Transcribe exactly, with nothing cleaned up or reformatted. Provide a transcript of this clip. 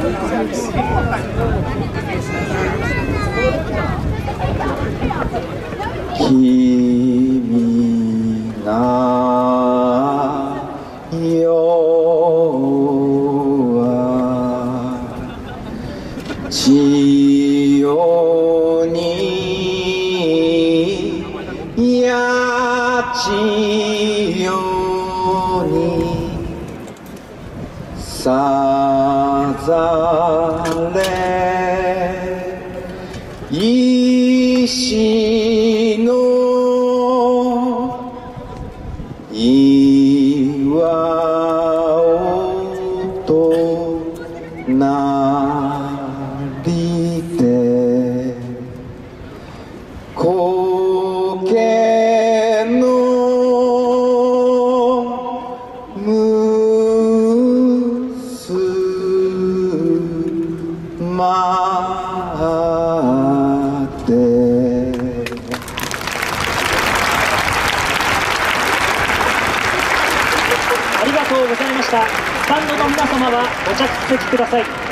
君が夜は千代にや千代にさざれ石の岩となりて苔のむすまでありがとうございました。スタンドの皆様はご着席ください。